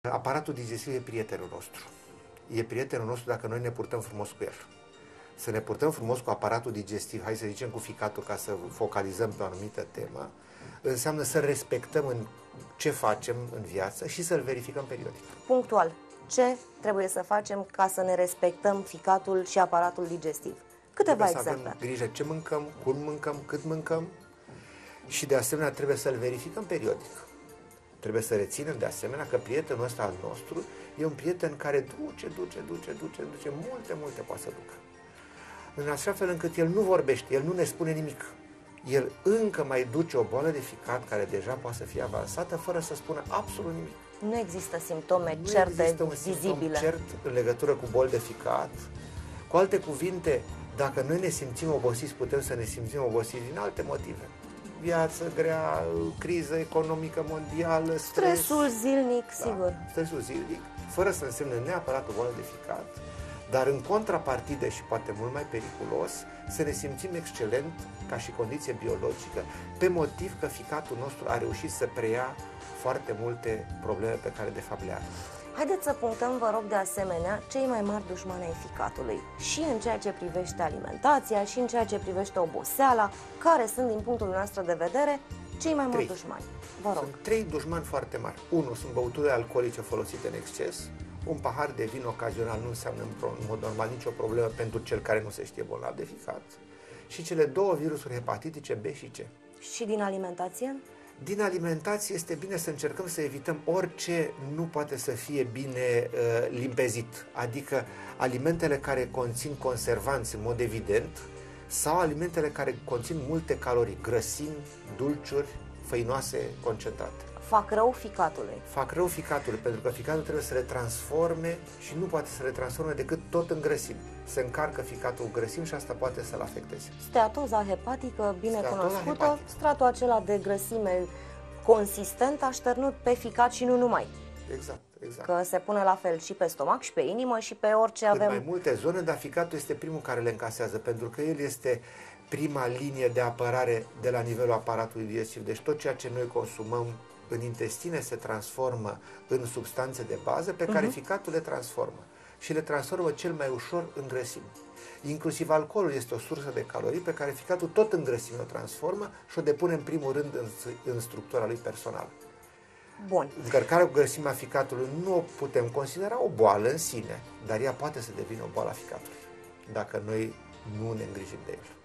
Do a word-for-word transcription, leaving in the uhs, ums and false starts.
Aparatul digestiv e prietenul nostru. E prietenul nostru dacă noi ne purtăm frumos cu el. Să ne purtăm frumos cu aparatul digestiv, hai să zicem cu ficatul ca să focalizăm pe o anumită temă, înseamnă să respectăm în ce facem în viață și să-l verificăm periodic. Punctual. Ce trebuie să facem ca să ne respectăm ficatul și aparatul digestiv? Câteva trebuie exemple. Să avem grijă ce mâncăm, cum mâncăm, cât mâncăm și de asemenea trebuie să-l verificăm periodic. Trebuie să reținem de asemenea că prietenul ăsta al nostru e un prieten care duce, duce, duce, duce, duce, multe, multe poate să ducă. În așa fel încât el nu vorbește, el nu ne spune nimic. El încă mai duce o boală de ficat care deja poate să fie avansată fără să spună absolut nimic. Nu există simptome nu certe, există un vizibile. cert în legătură cu boli de ficat. Cu alte cuvinte, dacă noi ne simțim obosiți, putem să ne simțim obosiți din alte motive. Viață grea, criză economică mondială, stres. Stresul zilnic, da, sigur. Stresul zilnic, fără să însemne neapărat o boală de ficat, dar în contrapartidă și poate mult mai periculos, să ne simțim excelent ca și condiție biologică, pe motiv că ficatul nostru a reușit să preia foarte multe probleme pe care de fapt le are. Haideți să punctăm, vă rog, de asemenea, cei mai mari dușmani ai ficatului. Și în ceea ce privește alimentația, și în ceea ce privește oboseala, care sunt, din punctul nostru de vedere, cei mai mari Trei. dușmani. Vă rog. Sunt trei dușmani foarte mari. Unu, sunt băuturile alcoolice folosite în exces. Un pahar de vin ocazional nu înseamnă în mod normal nicio problemă pentru cel care nu se știe bolnav de ficat. Și cele două virusuri hepatitice B și C. Și din alimentație? Din alimentație este bine să încercăm să evităm orice nu poate să fie bine uh, limpezit, adică alimentele care conțin conservanți în mod evident sau alimentele care conțin multe calorii, grăsimi, dulciuri, făinoase, concentrate. Fac rău ficatului. Fac rău ficatului, pentru că ficatul trebuie să le transforme și nu poate să le transforme decât tot în grăsimi. Se încarcă ficatul grăsimi și asta poate să-l afecteze. Steatoza hepatică, bine Steatoza cunoscută, hepatică. stratul acela de grăsime consistent așternut pe ficat și nu numai. Exact, exact. Că se pune la fel și pe stomac, și pe inimă, și pe orice Cât avem. mai multe zone, dar ficatul este primul care le încasează, pentru că el este prima linie de apărare de la nivelul aparatului digestiv. Deci tot ceea ce noi consumăm în intestine se transformă în substanțe de bază pe care uh-huh. ficatul le transformă. Și le transformă cel mai ușor în grăsimi. Inclusiv alcoolul este o sursă de calorii pe care ficatul tot în grăsimi o transformă și o depune în primul rând în, în structura lui personală. Bun. Încărcarea cu grăsimea ficatului nu o putem considera o boală în sine, dar ea poate să devină o boală a ficatului, dacă noi nu ne îngrijim de el.